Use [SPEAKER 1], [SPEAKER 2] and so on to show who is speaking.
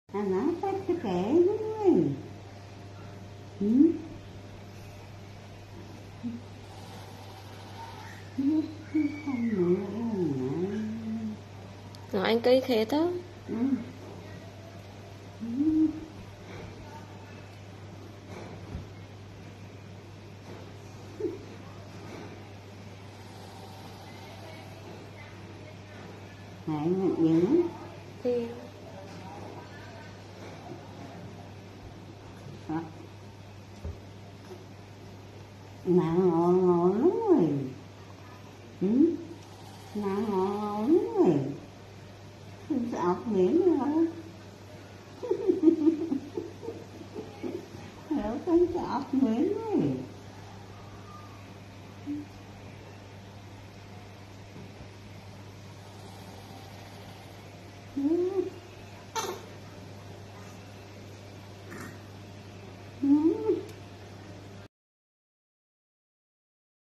[SPEAKER 1] Kenapa tuh kayak gue? Hmm? Không nữa mà.
[SPEAKER 2] Ngồi ăn cây thiệt á.
[SPEAKER 1] Hãy mình dừng.
[SPEAKER 2] Thì
[SPEAKER 1] Nặng ngồi ngồi lắm rồi. Nặng ngồi ngồi lắm rồi. Sọt miệng rồi. Hiểu cái sọt miệng rồi. Mm-hmm.